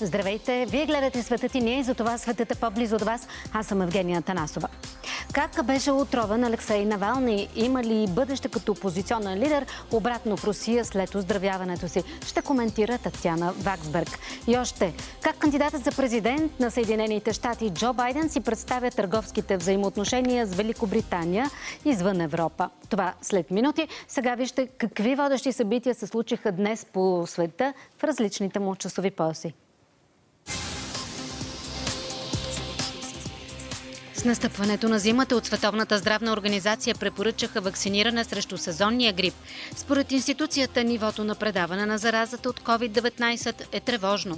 Здравейте! Вие гледате Светът и ние и за това светът е по-близо от вас. Аз съм Евгения Танасова. Как беше отровен Алексей Навални? Има ли бъдеще като опозиционен лидер обратно в Русия след оздравяването си? Ще коментира Татяна Ваксберг. И още, как кандидатът за президент на Съединените щати Джо Байден си представя търговските взаимоотношения с Великобритания извън Европа. Това след минути. Сега вижте какви водещи събития се случиха днес по света в различните му часови пояси. С настъпването на зимата от Световната здравна организация препоръчаха вакциниране срещу сезонния грип. Според институцията, нивото на предаване на заразата от COVID-19 е тревожно.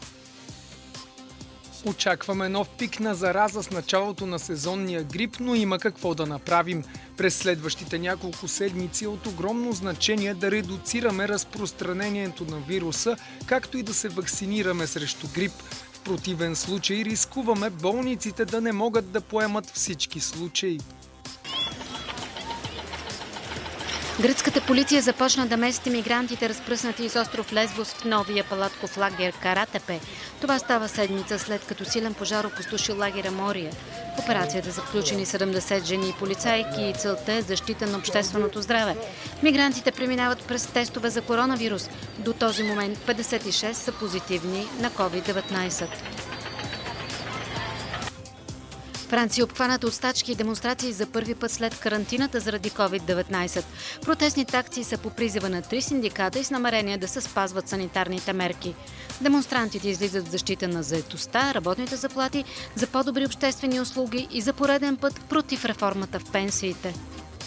Очакваме нов пик на зараза с началото на сезонния грип, но има какво да направим. През следващите няколко седмици е от огромно значение да редуцираме разпространението на вируса, както и да се вакцинираме срещу грип. В противен случай рискуваме болниците да не могат да поемат всички случаи. Гръцката полиция започна да мести мигрантите, разпръснати из остров Лесбос в новия палатков лагер Каратепе. Това става седмица след като силен пожар опустоши лагера Мория. В операцията са включени 70 жени и полицайки и целта е защита на общественото здраве. Мигрантите преминават през тестове за коронавирус. До този момент 56 са позитивни на COVID-19. Франция е обхваната от стачки и демонстрации за първи път след карантината заради COVID-19. Протестните акции са по призива на 3 синдиката и с намерение да се спазват санитарните мерки. Демонстрантите излизат в защита на заетостта, работните заплати, за по-добри обществени услуги и за пореден път против реформата в пенсиите.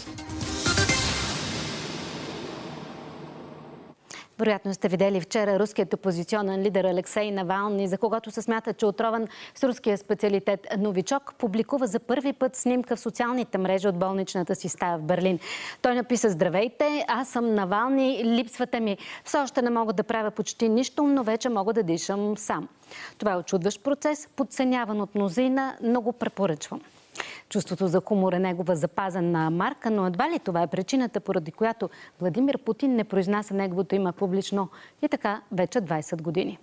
Вероятно сте видели вчера руският опозиционен лидер Алексей Навални, за когото се смята, че е отровен с руския специалитет новичок, публикува за първи път снимка в социалните мрежи от болничната си стая в Берлин. Той написа: "Здравейте, аз съм Навални, липсвате ми. Все още не мога да правя почти нищо, но вече мога да дишам сам." Това е очудващ процес, подценяван от мнозина, но го препоръчвам. Чувството за хумор е негова запазена марка, но едва ли това е причината, поради която Владимир Путин не произнася неговото име публично и така вече 20 години.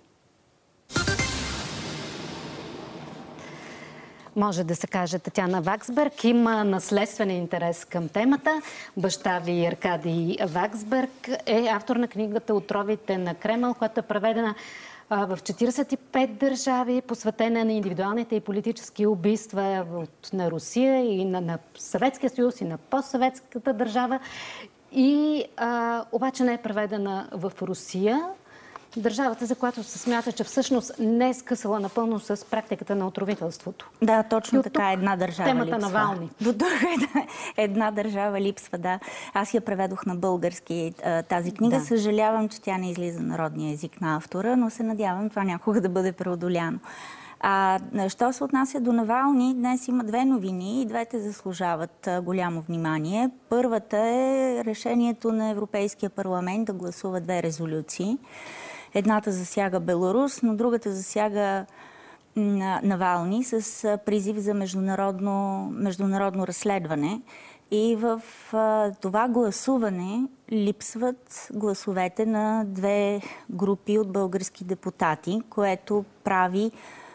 Може да се каже, Татяна Ваксберг има наследствен интерес към темата. Баща ви Аркадий Ваксберг е автор на книгата "Отровите на Кремъл", която е преведена в 45 държави, посветена на индивидуалните и политически убийства на Русия и на Съветския съюз и на постсъветската държава. И обаче не е преведена в Русия, държавата, за която се смята, че всъщност не е скъсала напълно с практиката на отровителството. Да, точно така. Една държава темата липсва. Навални. До тук една държава липсва, да. Аз я преведох на български тази книга. Да. Съжалявам, че тя не излиза народния език на автора, но се надявам това някога да бъде преодоляно. Що се отнася до Навални, днес има две новини и двете заслужават голямо внимание. Първата е решението на Европейския парламент да гласува две резолюции. Едната засяга Беларус, но другата засяга Навални с призив за международно разследване. И в това гласуване липсват гласовете на две групи от български депутати, което прави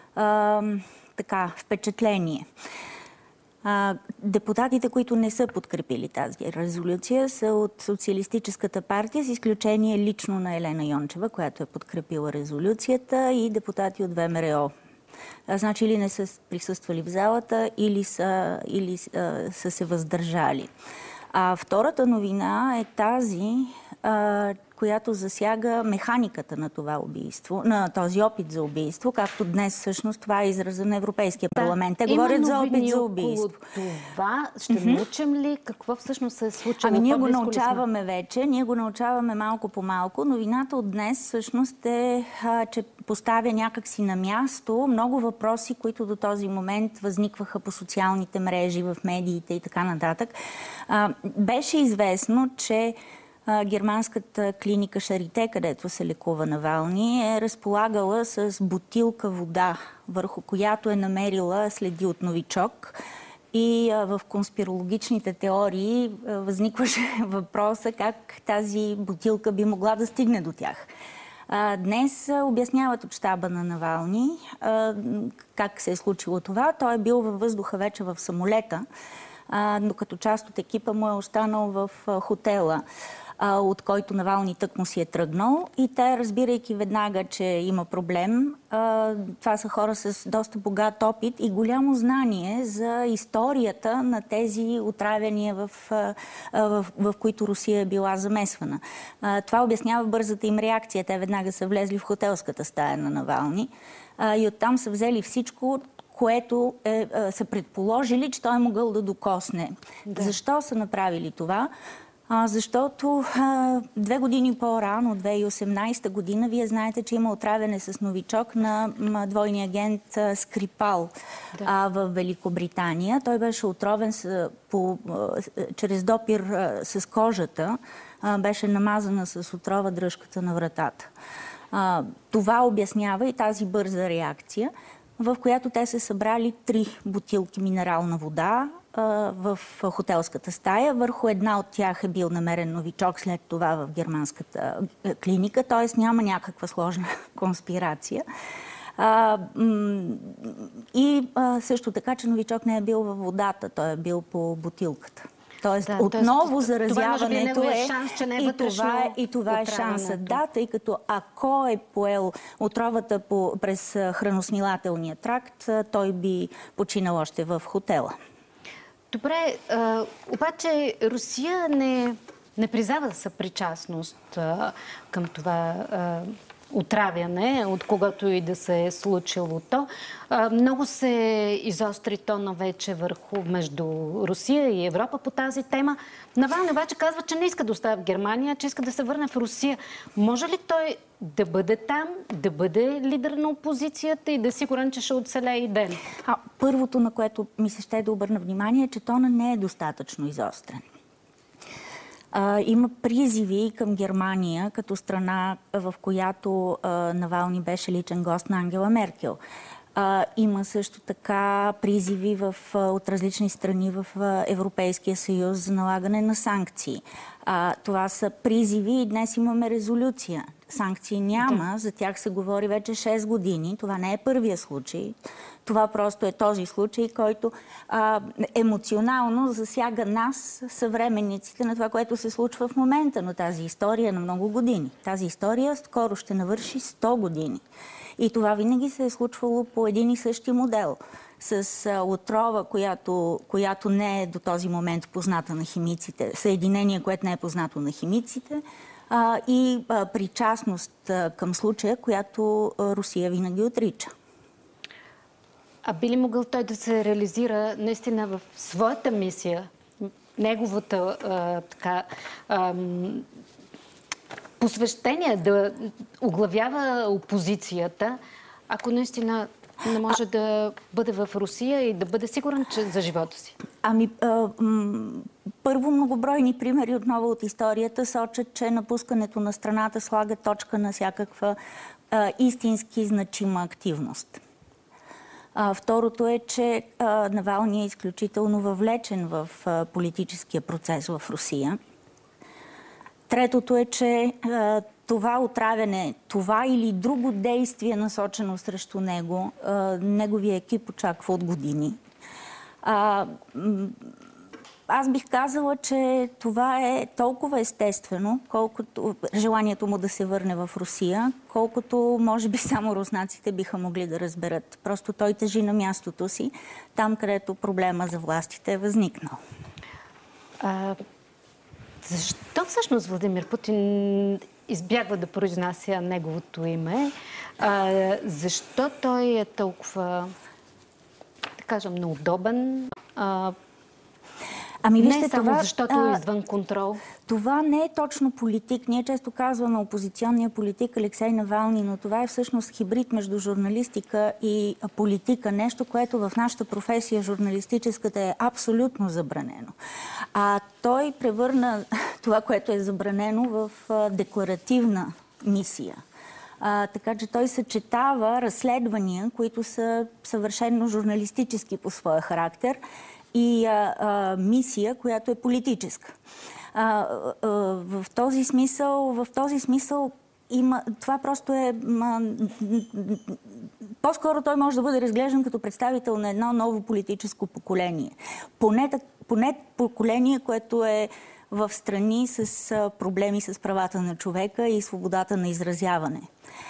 впечатление. Депутатите, които не са подкрепили тази резолюция, са от Социалистическата партия, с изключение лично на Елена Йончева, която е подкрепила резолюцията, и депутати от ВМРО. Значи или не са присъствали в залата, или са се въздържали. Втората новина е тази, която засяга механиката на това убийство, на този опит за убийство, както днес всъщност това е израза на Европейския парламент. Те говорят за опит за убийство. Това ще научим ли какво всъщност се е случило? Ние го научаваме вече, ние го научаваме малко по малко. Новината от днес всъщност е, че поставя някакси на място много въпроси, които до този момент възникваха по социалните мрежи, в медиите и така нататък. Беше известно, че германската клиника Шарите, където се лекува Навални, е разполагала с бутилка вода, върху която е намерила следи от новичок. И в конспирологичните теории възникваше въпроса как тази бутилка би могла да стигне до тях. Днес обясняват от щаба на Навални как се е случило това. Той е бил във въздуха вече в самолета, докато част от екипа му е останал в хотела, от който Навални тъкмо си е тръгнал. И те, разбирайки веднага, че има проблем, това са хора с доста богат опит и голямо знание за историята на тези отравяния, в които Русия е била замесвана. Това обяснява бързата им реакция. Те веднага са влезли в хотелската стая на Навални и оттам са взели всичко, което са предположили, че той е могъл да докосне. Да. Защо са направили това? Защото 2 години по-рано, 2018 година, вие знаете, че има отравяне с новичок на двойния агент Скрипал в Великобритания. Той беше отровен чрез допир с кожата, беше намазана с отрова дръжката на вратата. Това обяснява и тази бърза реакция, в която те са събрали 3 бутилки минерална вода в хотелската стая. Върху една от тях е бил намерен новичок, след това в германската клиника, т.е. няма някаква сложна конспирация. И също така, че новичок не е бил във водата, той е бил по бутилката. Тоест, отново заразяването е шанс, че не е и това е шансът. Да, тъй като ако е поел отровата през храносмилателния тракт, той би починал още в хотела. Добре, обаче Русия не признава съпричастност към това отравяне, от когато и да се е случило то. Много се изостри тона вече между Русия и Европа по тази тема. Навални обаче казва, че не иска да оставя в Германия, че иска да се върне в Русия. Може ли той да бъде там, да бъде лидер на опозицията и да е сигурен, че ще оцелее и ден? Първото, на което ми се ще да обърна внимание, е, че тона не е достатъчно изострен. Има призиви към Германия, като страна, в която Навални беше личен гост на Ангела Меркел. Има също така призиви от различни страни в Европейския съюз за налагане на санкции. Това са призиви и днес имаме резолюция. Санкции няма, за тях се говори вече 6 години. Това не е първия случай. Това просто е този случай, който емоционално засяга нас, съвременниците, на това, което се случва в момента. Но тази история е на много години. Тази история скоро ще навърши 100 години. И това винаги се е случвало по един и същи модел. С отрова, която не е до този момент позната на химиците, съединение, което не е познато на химиците, и причастност към случая, която Русия винаги отрича. А би ли могъл той да се реализира наистина в своята мисия, неговата посвещение да оглавява опозицията, ако наистина не може да бъде в Русия и да бъде сигурен за живота си? Първо, многобройни примери отново от историята сочат, че напускането на страната слага точка на всякаква истински значима активност. Второто е, че Навални е изключително въвлечен в политическия процес в Русия. Третото е, че това отравяне, това или друго действие насочено срещу него, неговия екип очаква от години. Аз бих казала, че това е толкова естествено, колкото желанието му да се върне в Русия, колкото може би само руснаците биха могли да разберат. Просто той тежи на мястото си, там където проблема за властите е възникнал. Защо всъщност Владимир Путин избягва да произнася неговото име? Защо той е толкова, да кажем, неудобен? Вижте, не само защото е извън контрол. Това не е точно политик. Ние често казваме опозиционния политик Алексей Навални, но това е всъщност хибрид между журналистика и политика. Нещо, което в нашата професия, журналистическата, е абсолютно забранено. Той превърна това, което е забранено, в декларативна мисия. Така че той съчетава разследвания, които са съвършено журналистически по своя характер, и мисия, която е политическа. В този смисъл това просто е... По-скоро той може да бъде разглеждан като представител на едно ново политическо поколение. Поне поколение, което е в страни с проблеми с правата на човека и свободата на изразяване.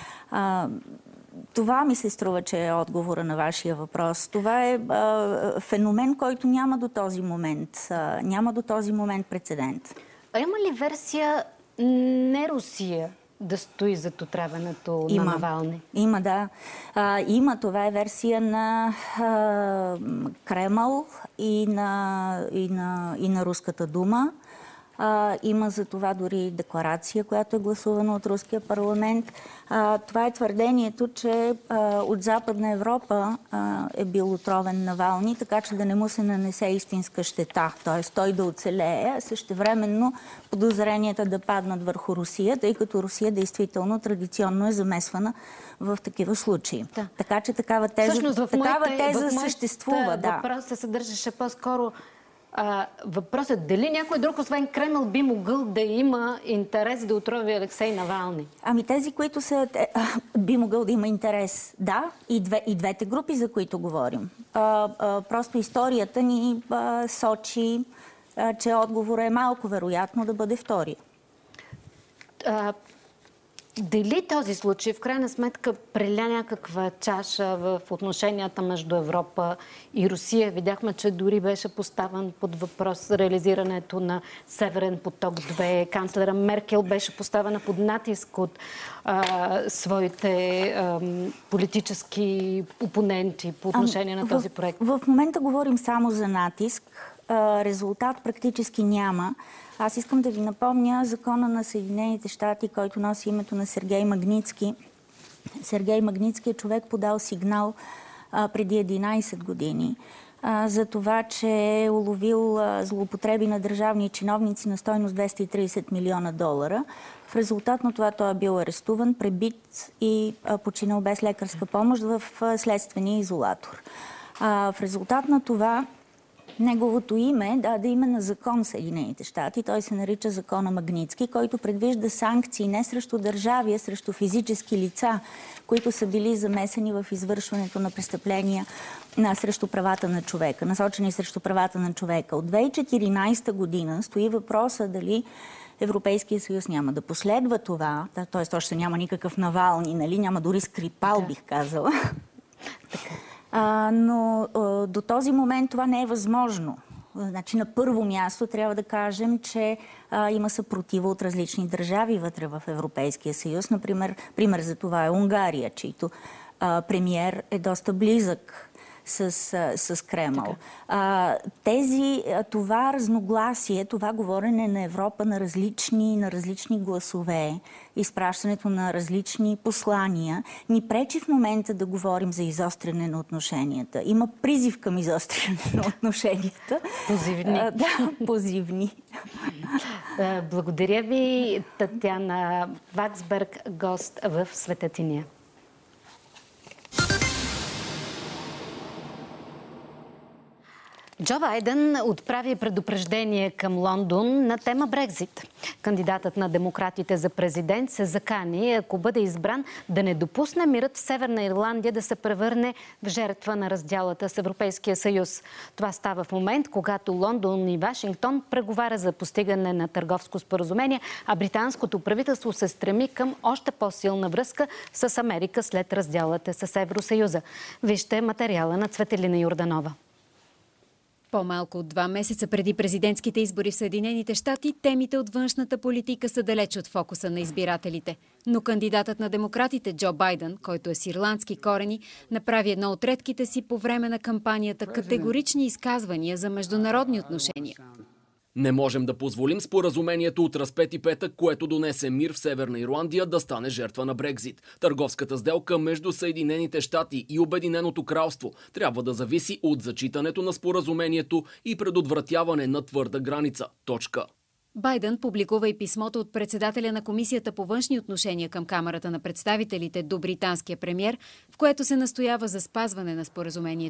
Това ми се струва, че е отговора на вашия въпрос. Това е феномен, който няма до този момент прецедент. А има ли версия не Русия да стои зад отравянето на Навални? Има, да. Има. Това е версия на Кремъл и на Руската дума. Има за това дори декларация, която е гласувана от Руския парламент. Това е твърдението, че от Западна Европа е бил отровен Навални, така че да не му се нанесе истинска щета, т.е. той да оцелее, а същевременно подозренията да паднат върху Русия, тъй като Русия действително традиционно е замесвана в такива случаи. Да. Така че такава теза съществува. Въпросът се съдържаше по-скоро въпросът дали някой друг, освен Кремъл, би могъл да има интерес да отрови Алексей Навални? Тези, които би могъл да има интерес, да, и двете групи, за които говорим. Просто историята ни сочи, че отговорът е малко вероятно да бъде втория. Дали този случай в крайна сметка преля някаква чаша в отношенията между Европа и Русия? Видяхме, че дори беше поставен под въпрос реализирането на Северен поток 2. Канцлера Меркел беше поставена под натиск от своите политически опоненти по отношение на този проект. В момента говорим само за натиск. Резултат практически няма. Аз искам да ви напомня закона на Съединените щати, който носи името на Сергей Магнитски. Сергей Магнитски е човек подал сигнал преди 11 години за това, че е уловил злоупотреби на държавни чиновници на стойност $230 милиона. В резултат на това той е бил арестуван, пребит и починал без лекарска помощ в следствения изолатор. В резултат на това неговото име даде име на закон Съединените щати. Той се нарича закона Магнитски, който предвижда санкции не срещу държави, а срещу физически лица, които са били замесени в извършването на престъпления срещу правата на човека, насочени срещу правата на човека. От 2014 година стои въпроса дали Европейския съюз няма да последва това, т.е. още няма никакъв Навални, нали? Няма дори Скрипал, бих казала. Но до този момент това не е възможно. Значи, на първо място трябва да кажем, че има съпротива от различни държави вътре в Европейския съюз. Например, пример за това е Унгария, чийто премиер е доста близък с Кремъл. Това разногласие, това говорене на Европа на различни гласове, изпращането на различни послания, ни пречи в момента да говорим за изостряне на отношенията. Има призив към изостряне на отношенията. Позивни. Да, позивни. Благодаря ви, Татяна Ваксберг, гост в Светатиния. Джо Байден отправи предупреждение към Лондон на тема Брекзит. Кандидатът на демократите за президент се закани, ако бъде избран, да не допусне мирът в Северна Ирландия да се превърне в жертва на раздялата с Европейския съюз. Това става в момент, когато Лондон и Вашингтон преговаря за постигане на търговско споразумение, а британското правителство се стреми към още по-силна връзка с Америка след раздялата с Евросъюза. Вижте материала на Цветелина Йорданова. По-малко от 2 месеца преди президентските избори в Съединените щати, темите от външната политика са далеч от фокуса на избирателите. Но кандидатът на демократите Джо Байден, който е с ирландски корени, направи едно от редките си по време на кампанията категорични изказвания за международни отношения. Не можем да позволим споразумението от разпети петък, което донесе мир в Северна Ирландия, да стане жертва на Брекзит. Търговската сделка между Съединените щати и Обединеното кралство трябва да зависи от зачитането на споразумението и предотвратяване на твърда граница. Точка. Байден публикува и писмото от председателя на Комисията по външни отношения към Камарата на представителите до британския премиер, в което се настоява за спазване на споразумението.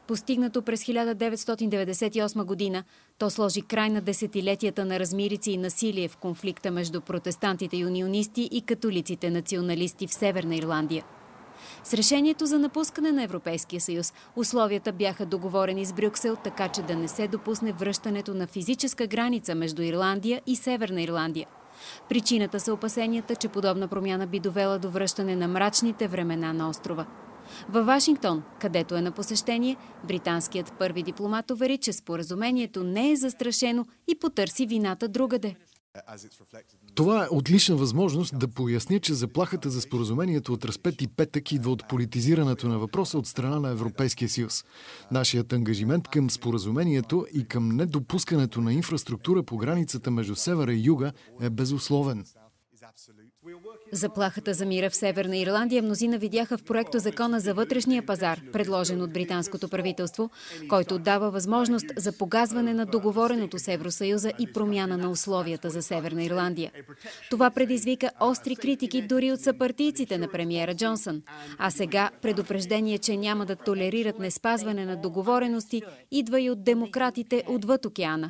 Постигнато през 1998 година, то сложи край на десетилетията на размирици и насилие в конфликта между протестантите юнионисти и католиците националисти в Северна Ирландия. С решението за напускане на Европейския съюз, условията бяха договорени с Брюксел, така че да не се допусне връщането на физическа граница между Ирландия и Северна Ирландия. Причината са опасенията, че подобна промяна би довела до връщане на мрачните времена на острова. Във Вашингтон, където е на посещение, британският първи дипломат увери, че споразумението не е застрашено и потърси вината другаде. Това е отлична възможност да поясня, че заплахата за споразумението от Разпети петък идва от политизирането на въпроса от страна на Европейския съюз. Нашият ангажимент към споразумението и към недопускането на инфраструктура по границата между севера и юга е безусловен. Заплахата за мира в Северна Ирландия мнозина видяха в проекто Закона за вътрешния пазар, предложен от британското правителство, който дава възможност за погазване на договореното с Евросъюза и промяна на условията за Северна Ирландия. Това предизвика остри критики дори от съпартийците на премиера Джонсън. А сега предупреждение, че няма да толерират неспазване на договорености, идва и от демократите отвъд океана.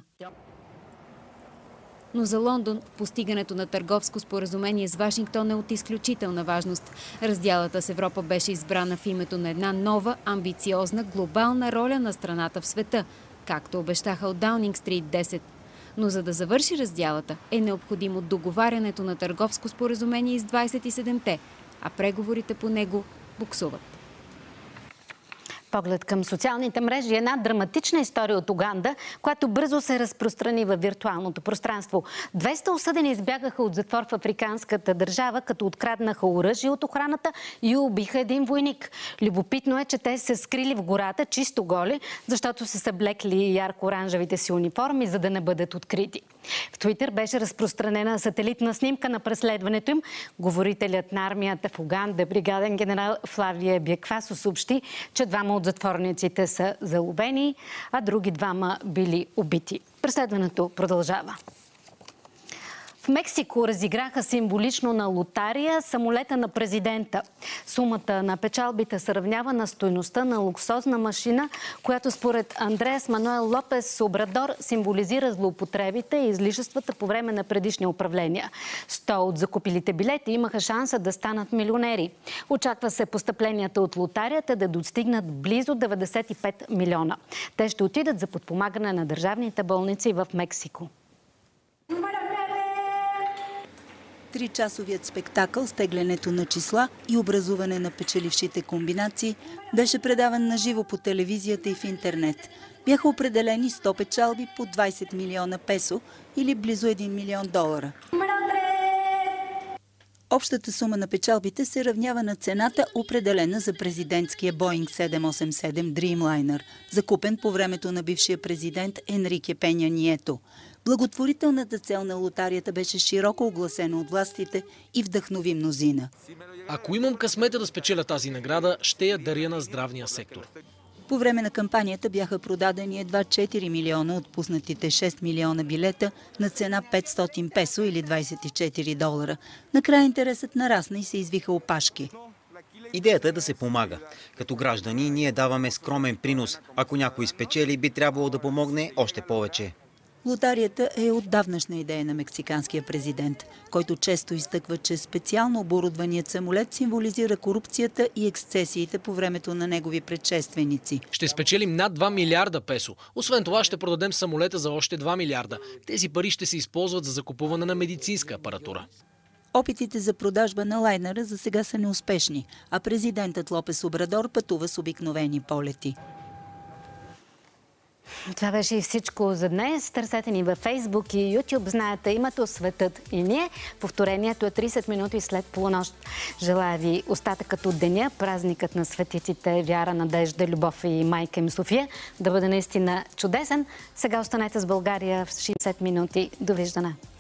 Но за Лондон постигането на търговско споразумение с Вашингтон е от изключителна важност. Разделата с Европа беше избрана в името на една нова, амбициозна, глобална роля на страната в света, както обещаха от Даунинг Стрит 10. Но за да завърши разделата е необходимо договарянето на търговско споразумение с 27-те, а преговорите по него буксуват. Поглед към социалните мрежи е една драматична история от Уганда, която бързо се разпространи във виртуалното пространство. 200 осъдени избягаха от затвор в африканската държава, като откраднаха оръжие от охраната и убиха един войник. Любопитно е, че те се скрили в гората чисто голи, защото са съблекли ярко-оранжевите си униформи, за да не бъдат открити. В Твитър беше разпространена сателитна снимка на преследването им. Говорителят на армията в Уганда, бригаден генерал Флавия Бяквасо, съобщи, че двама от затворниците са заловени, а други двама били убити. Преследването продължава. В Мексико разиграха символично на лотария самолета на президента. Сумата на печалбите се равнява на стойността на луксозна машина, която според Андреас Мануел Лопес Обрадор символизира злоупотребите и излишествата по време на предишни управления. 100 от закупилите билети имаха шанса да станат милионери. Очаква се постъпленията от лотарията да достигнат близо 95 милиона. Те ще отидат за подпомагане на държавните болници в Мексико. Тричасовият спектакъл с теглянето на числа и образуване на печелившите комбинации беше предаван на живо по телевизията и в интернет. Бяха определени 100 печалби по 20 милиона песо или близо 1 милион долара. Общата сума на печалбите се равнява на цената, определена за президентския Боинг 787 Dreamliner, закупен по времето на бившия президент Енрике Пеня Нието. Благотворителната цел на лотарията беше широко огласена от властите и вдъхнови мнозина. Ако имам късмета да спечеля тази награда, ще я даря на здравния сектор. По време на кампанията бяха продадени едва 4 милиона от пуснатите 6 милиона билета на цена 500 песо или 24 долара. Накрая интересът нарасна и се извиха опашки. Идеята е да се помага. Като граждани ние даваме скромен принос. Ако някой спечели, би трябвало да помогне още повече. Лотарията е отдавнашна идея на мексиканския президент, който често изтъква, че специално оборудваният самолет символизира корупцията и ексцесиите по времето на негови предшественици. Ще спечелим над 2 милиарда песо. Освен това ще продадем самолета за още 2 милиарда. Тези пари ще се използват за закупуване на медицинска апаратура. Опитите за продажба на лайнера за сега са неуспешни, а президентът Лопес Обрадор пътува с обикновени полети. Това беше и всичко за днес. Търсете ни във Фейсбук и Ютуб. Знаете името Светът и ние. Повторението е 30 минути след полунощ. Желая ви остатъкът от деня, празникът на светиците Вяра, Надежда, Любов и майка им София да бъде наистина чудесен. Сега останете с България в 60 минути. Довиждане!